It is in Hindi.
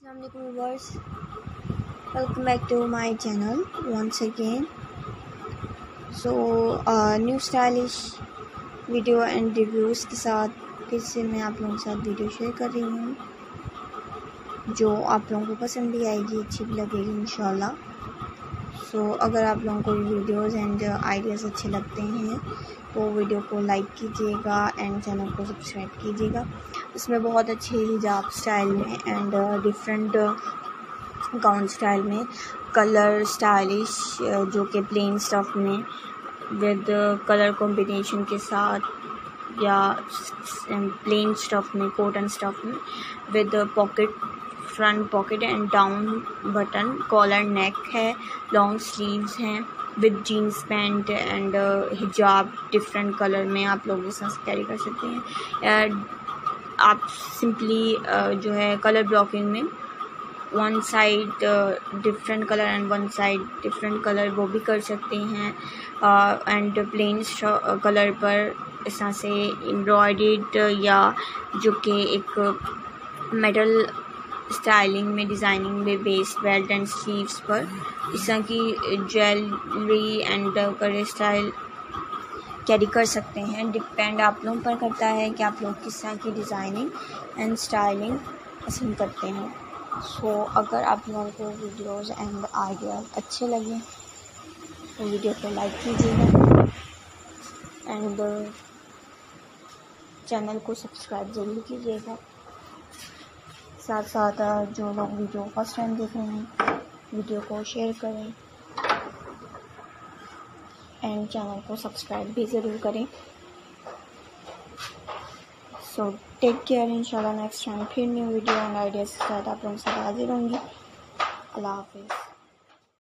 Assalamualaikum viewers, welcome back to my channel once again. So new stylish video and reviews के साथ फिर से मैं आप लोगों के साथ वीडियो शेयर कर रही हूँ जो आप लोगों को पसंद भी आएगी, अच्छी भी लगेगी इंशाल्लाह। सो अगर आप लोगों को वीडियोज़ एंड आइडियाज़ अच्छे लगते हैं तो वीडियो को लाइक कीजिएगा एंड चैनल को सब्सक्राइब कीजिएगा। इसमें बहुत अच्छे हिजाब स्टाइल में एंड डिफरेंट गाउन स्टाइल में, कलर स्टाइलिश जो कि प्लेन स्टफ़ में विद कलर कॉम्बिनेशन के साथ या प्लेन स्टफ़ में, कॉटन स्टफ़ में with pocket, front pocket and down button, collar neck है, लॉन्ग स्लीव्स हैं विद जीन्स पैंट एंड हिजाब डिफरेंट कलर में आप लोग इस तरह से कैरी कर सकते हैं। आप सिंपली जो है कलर ब्लॉकिंग में one side different colour and one side different colour वो भी कर सकते हैं एंड प्लेन कलर पर इस तरह से एम्ब्रॉयडर्ड या जो कि एक मेटल स्टाइलिंग में, डिज़ाइनिंग में बेस्ड बेल्ट एंड स्लीव्स पर इस तरह की jewellery and colour style carry कर सकते हैं। डिपेंड आप लोगों पर करता है कि आप लोग किस तरह की डिज़ाइनिंग एंड स्टाइलिंग पसंद करते हैं। सो अगर आप लोगों को वीडियोज़ एंड आइडियाज़ अच्छे लगे तो वीडियो को लाइक कीजिएगा एंड चैनल को सब्सक्राइब ज़रूर कीजिएगा। साथ साथ जो लोग वीडियो फर्स्ट टाइम देख रहे हैं वीडियो को शेयर करें एंड चैनल को सब्सक्राइब भी ज़रूर करें। सो टेक केयर, इंशाल्लाह नेक्स्ट टाइम फिर न्यू वीडियो एंड आइडियाज़ के साथ आप लोगों के साथ हाजिर होंगी। अल्लाह हाफिज़।